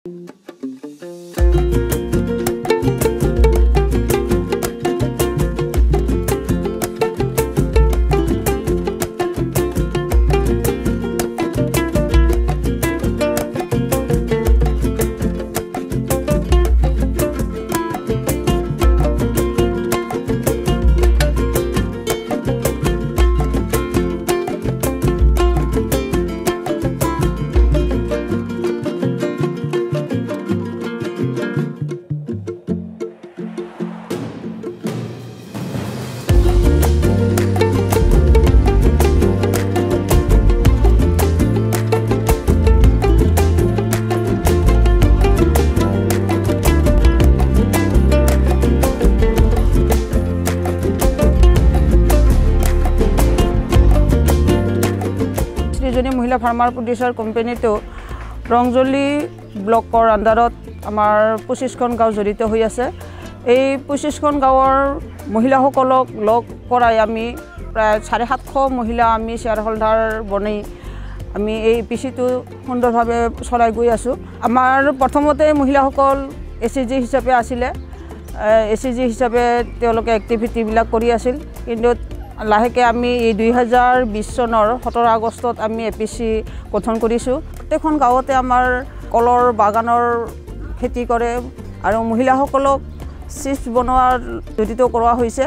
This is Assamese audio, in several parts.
মহিলা ফাৰ্মাৰ প্ৰডিউচাৰ কোম্পানীটো ৰংজলি ব্লকৰ আণ্ডাৰত আমাৰ 25খন গাঁও জড়িত হৈ আছে। এই 25খন গাঁৱৰ মহিলাসকলক লগ কৰাই আমি প্ৰায় 750 মহিলা আমি শ্বেয়াৰ হোল্ডাৰ বনাই আমি এই পিচিটো সুন্দৰভাৱে চলাই গৈ আছোঁ। আমাৰ প্ৰথমতে মহিলাসকল এচিজি হিচাপে আছিলে, এচিজি হিচাপে তেওঁলোকে এক্টিভিটিবিলাক কৰি আছিল, কিন্তু লাহেকৈ আমি এই 2020 চনৰ 17 আগষ্টত আমি এপিচি গঠন কৰিছোঁ। প্ৰত্যেকখন গাঁৱতে আমাৰ কলৰ বাগানৰ খেতি কৰে আৰু মহিলাসকলক চিপছ বনোৱাৰ জড়িত কৰোৱা হৈছে।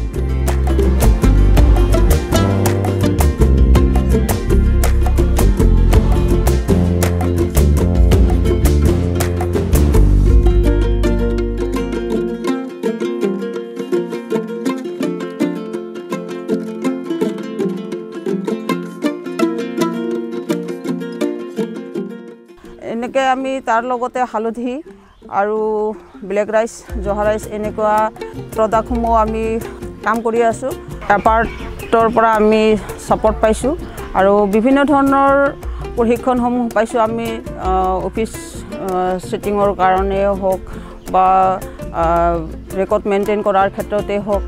এনেকৈ আমি তাৰ লগতে হালধি আৰু ব্লেক ৰাইচ, জহা ৰাইচ এনেকুৱা প্ৰডাক্টসমূহ আমি কাম কৰি আছোঁ। এপাৰ্টৰ পৰা আমি ছাপৰ্ট পাইছোঁ আৰু বিভিন্ন ধৰণৰ প্ৰশিক্ষণসমূহ পাইছোঁ। আমি অফিচ ছেটিঙৰ কাৰণে হওক বা ৰেকৰ্ড মেইনটেইন কৰাৰ ক্ষেত্ৰতে হওক।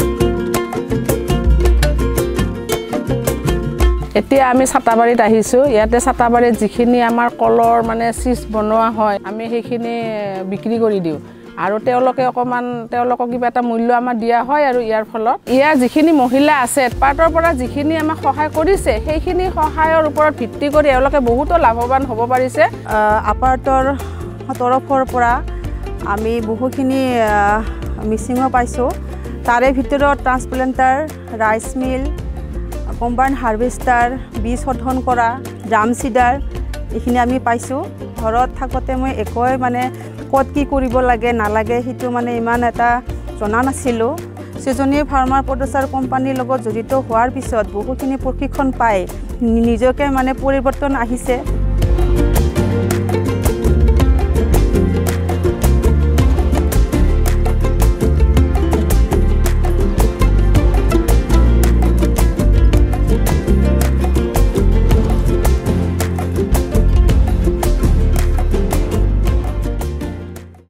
এতিয়া আমি চাটাবাৰীত আহিছোঁ। ইয়াতে চাটাবাৰীত যিখিনি আমাৰ কলৰ মানে চিজ বনোৱা হয় আমি সেইখিনি বিক্ৰী কৰি দিওঁ আৰু তেওঁলোকক কিবা এটা মূল্য আমাৰ দিয়া হয়। আৰু ইয়াৰ ফলত ইয়াৰ যিখিনি মহিলা আছে পাৰ্টৰ পৰা যিখিনি আমাক সহায় কৰিছে সেইখিনি সহায়ৰ ওপৰত ভিত্তি কৰি এওঁলোকে বহুতো লাভৱান হ'ব পাৰিছে। আপাৰ্টৰ তৰফৰ পৰা আমি বহুখিনি মিচিঙো পাইছোঁ। তাৰে ভিতৰত transplanter, rice mill, combine harvester, বীজ শোধন কৰা, ড্ৰাম চিডাৰ এইখিনি আমি পাইছোঁ। ঘৰত থাকোঁতে মই একোৱে মানে ক'ত কি কৰিব লাগে নালাগে সেইটো মানে ইমান এটা জনা নাছিলোঁ। সৃজনী ফাৰ্মাৰ প্ৰডিউচাৰ কোম্পানীৰ লগত জড়িত হোৱাৰ পিছত বহুখিনি প্ৰশিক্ষণ পাই নিজকে মানে পৰিৱৰ্তন আহিছে।